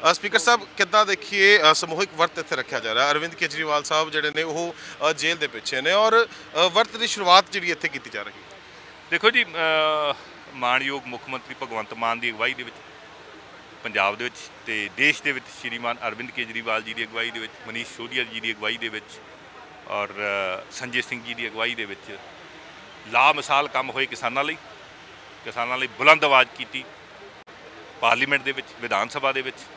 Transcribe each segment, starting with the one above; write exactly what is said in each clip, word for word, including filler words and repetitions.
Speaker साहब किद्दां देखिए समूहिक वर्त इत्थे रखा जा रहा है। अरविंद केजरीवाल साहब जिहड़े ने वो जेल के पिछे ने और वर्त की शुरुआत जिहड़ी इत्थे कीती जा रही है। देखो जी, मानयोग मुख मंत्री भगवंत मान की अगवाई दे विच पंजाब दे विच ते देश दे विच श्रीमान अरविंद केजरीवाल जी की अगवाई दे विच, मनीष सिसोदिया जी की अगवाई दे विच और संजय सिंह जी की अगवाई दे विच ला मिसाल काम होए किसानां लई किसानां लई बुलंद आवाज़ की पार्लीमेंट दे विच, विधान सभा दे विच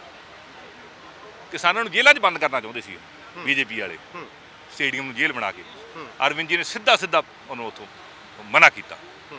किसानों को जेलों बंद करना चाहते सी बीजेपी वाले, स्टेडियम में जेल बना के। अरविंद जी ने सीधा सीधा उन्होंने उतों मना किया।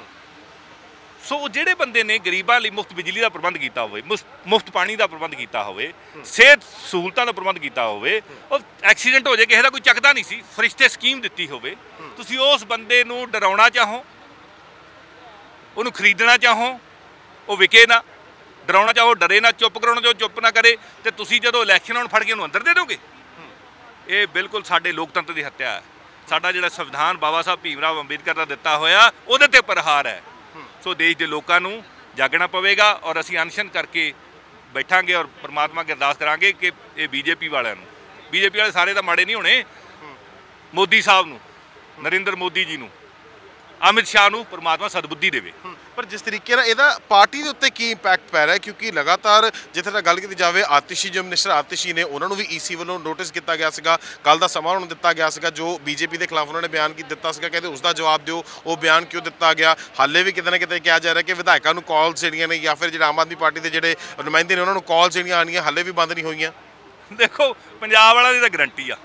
सो जिहड़े बंदे ने गरीबों लिए मुफ्त बिजली का प्रबंध किया होवे, मुफ्त पानी का प्रबंध किया होवे, सेहत सहूलतां का प्रबंध किया होवे, और एक्सीडेंट हो जाए किसी का कोई चकदा नहीं सी, फरिश्ते स्कीम दी होवे, तुसीं उस बंदे नूं डराउणा चाहो, उन्होंने खरीदना चाहो, वो विके ना, डराउणा चाहो डरे ना, चुप कराउणा चाहो चुप ना करे, तो तुसीं जदों इलैक्शन आउण फड़ के उन्होंने अंदर दे दोगे। ये बिल्कुल साडे लोकतंत्र की हत्या है। साडा जिहड़ा संविधान बाबा साहब भीमराव अंबेडकर का दिता होया उहदे ते प्रहार है। सो देश के लोगों नूं जागना पवेगा और असीं अनशन करके बैठांगे और परमात्मा की अरदास करांगे कि ये बीजेपी वालिआं नूं, बीजेपी वाले सारे तो माड़े नहीं होने, मोदी साहब नूं, नरेंद्र मोदी जी नूं, अमित शाह नूं परमात्मा सदबुद्धि देवे। पर जिस तरीके ना इहदा पार्टी के उत्ते की इंपैक्ट पै रहा है, क्योंकि लगातार जिथे तक गल की जाए आतिशी जो मिनिस्टर आतिशी ने उन्होंने भी ईसी वालों नोटिस किया गया सीगा, कल का समा उन्होंने दिता गया सीगा, जो बीजेपी के खिलाफ उन्होंने बयान की दिता सीगा, कहते उसका जवाब दो, वो बयान क्यों दिता गया। हाले भी किते ना किते कहा जा रहा है कि विधायकों को कॉल्स जिहड़ियां ने या फिर जो आम आदमी पार्टी के जोड़े नुमाइंदे ने उन्होंने कॉल्स जिहड़ियां आनियां हाले भी बंद नहीं हुई। देखो पंजाब वालों की तो गारंटी आ,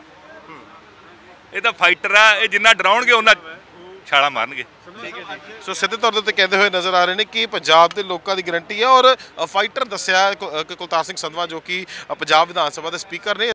ये तो फाइटर है, ये जिन्ना डराउणगे उन्ना छाला मारनगे। सो सीधे तौर पर कहते हुए नज़र आ रहे हैं कि पंजाब के लोगों की गारंटी है और फाइटर दस्या कुलतार सिंह संधवा जो कि पंजाब विधान सभा के स्पीकर ने।